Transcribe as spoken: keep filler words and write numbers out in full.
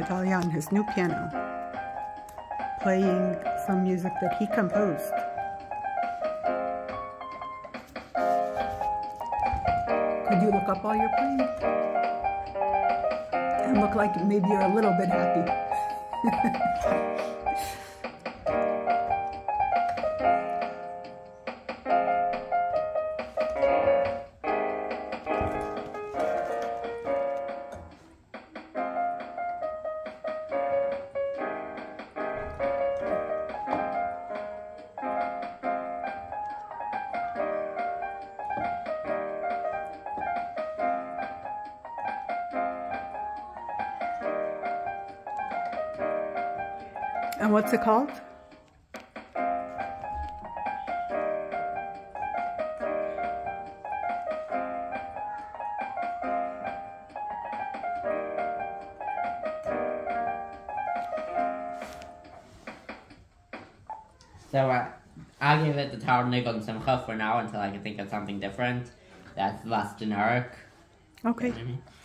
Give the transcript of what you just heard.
Natalia on his new piano, playing some music that he composed. Could you look up while you're playing? And look like maybe you're a little bit happy. And what's it called? So uh, I'll give it the title Nigun Simcha for now until I can think of something different that's less generic. Okay. You know what I mean?